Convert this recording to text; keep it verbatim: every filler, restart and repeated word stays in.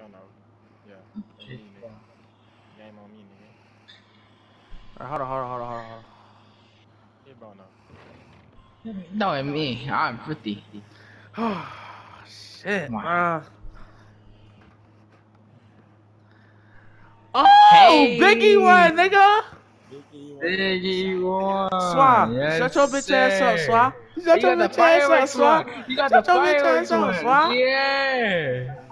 don't know. Yeah. On me, nigga. Game on me, nigga. Alright, hold on, hold on, hold on, hold on, hold on. Hit ball now. No, I mean, I'm fifty. Oh, shit, Come on. bro. Oh, Hey, Biggie one, nigga. Biggie one. Biggie Swat, one. Yes, shut your bitch ass up, sir. Swat. Shut You your got the bitch ass up, fireworks Swat. one. You got the Shut your bitch ass fireworks up, one. Swat. Yeah.